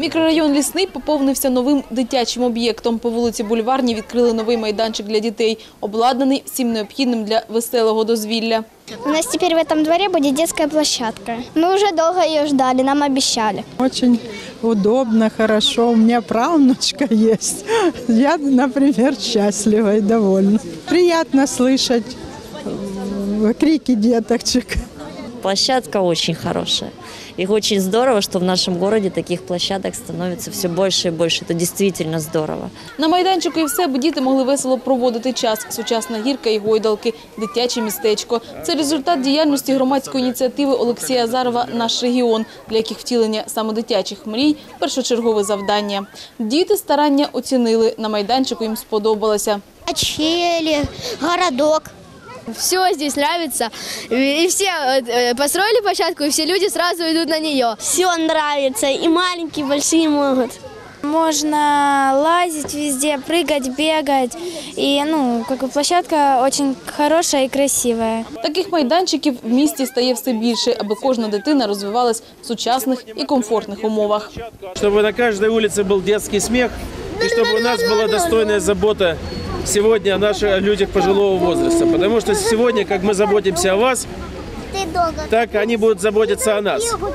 Мікрорайон Лісний поповнився новим дитячим об'єктом. По вулиці Бульварній відкрили новий майданчик для дітей, обладнаний всім необхідним для веселого дозвілля. У нас теперь в этом дворе будет детская площадка. Мы уже долго ее ждали, нам обещали. Очень удобно, хорошо. У меня правнучка есть. Я, например, счастлива и довольна. Приятно слышать крики деточек. Площадка очень хорошая. И очень здорово, что в нашем городе таких площадок становится все больше и больше. Это действительно здорово. На майданчику і все, аби діти могли весело проводити час. Сучасна гірка і гойдалки, дитяче містечко. Це результат діяльності громадської ініціативи Олексія Азарова «Наш регіон», для яких втілення саме дитячих мрій – першочергове завдання. Діти старання оцінили. На майданчику їм сподобалося. Качели, городок. Все здесь нравится, и все построили площадку, и все люди сразу идут на нее. Все нравится, и маленькие, и большие могут. Можно лазить везде, прыгать, бегать. И площадка очень хорошая и красивая. Таких майданчиків в місті стає все більше, аби кожна дитина розвивалась в сучасних і комфортних умовах. Чтобы на каждой улице был детский смех, и чтобы у нас была достойная забота сегодня о наших людях пожилого возраста. Потому что сегодня, как мы заботимся о вас, так они будут заботиться о нас.